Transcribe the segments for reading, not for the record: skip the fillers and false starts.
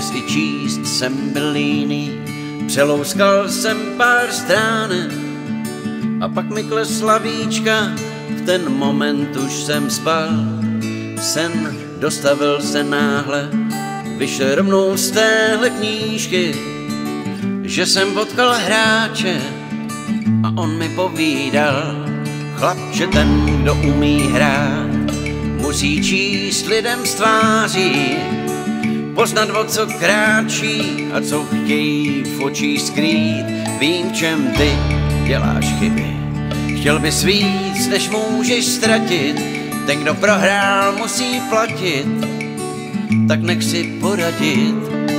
dnes i číst jsem byl líný, přelouskal jsem pár stránek a pak mi klesla víčka, v ten moment už jsem spal. Sen dostavil se náhle, vyšel rovnou z téhle knížky, že jsem potkal hráče a on mi povídal: chlapče, ten, kdo umí hrát, musí číst lidem z tváří, poznat, o co kráčí a co chtějí v očích skrýt. Vím, v čem ty děláš chyby, chtěl bys víc, než můžeš ztratit, ten, kdo prohrál, musí platit, tak nech si poradit.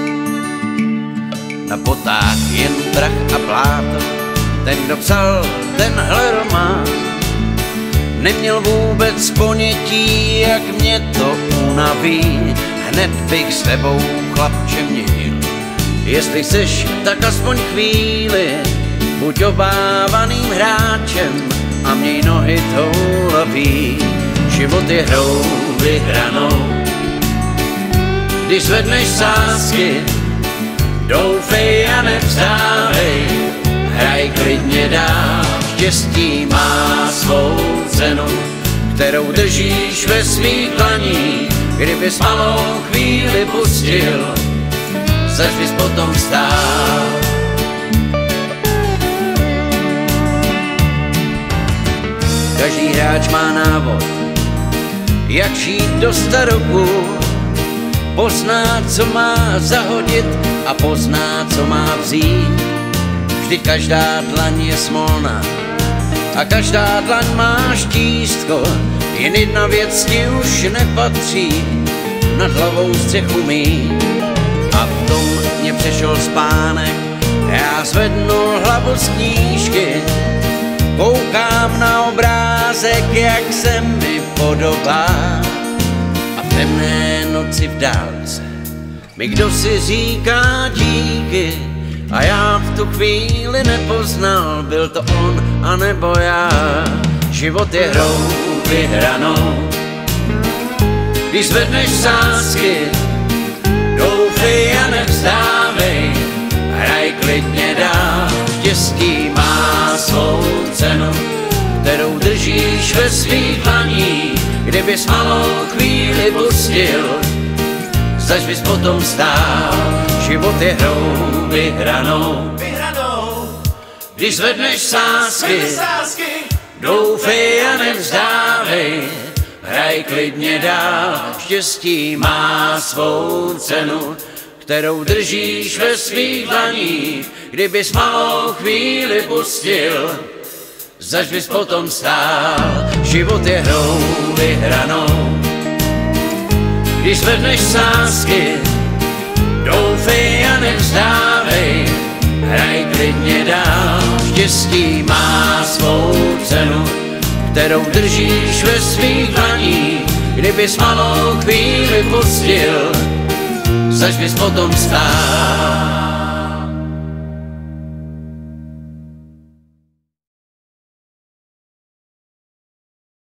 Na botách jen prach a bláto, ten, kdo psal tenhle román, neměl vůbec ponětí, jak mě to unaví. Hned bych s tebou, chlapče, měnil, jestli seš, tak aspoň chvíli, buď obávaným hráčem a měj nohy toulavý. Život je hrou vyhranou, když zvedneš sázky, doufej a nevzdávej, hraj klidně dál. Štěstí má svou cenu, kterou držíš ve svých dlaních. Kdybys malou chvíli pustil, zač bys potom stál. Každý hráč má návod, jak žít do staroku, pozná, co má zahodit a pozná, co má vzít. Vždyť každá dlaň je smolná a každá dlaň má štístko, jen jedna věc ti už nepatří, nad hlavou střechu mít. A v tom mě přešel spánek, já zvednul hlavu z knížky, koukám na obrázek, jak se mi podobá. A v temné noci v dálce mi kdo si říká díky, a já v tu chvíli nepoznal, byl to on anebo já. Život je hrou vyhranou, když zvedneš sázky, doufej a nevzdávej, hraj klidně dál. Štěstí má svou cenu, kterou držíš ve svých dlaních. Kdybys malou chvíli pustil, zač bys potom stál. Život je hrou vyhranou, když zvedneš sázky, doufej a nevzdávej, hraj klidně dál. Štěstí má svou cenu, kterou držíš ve svých dlaních. Kdybys malou chvíli pustil, zač bys potom stál. Život je hrou vyhranou, když zvedneš sázky, doufej a nevzdávej, hraj klidně dál. Štěstí má svou cenu, kterou držíš ve svých dlaních. Kdybys malou chvíli pustil, zač bys potom stál.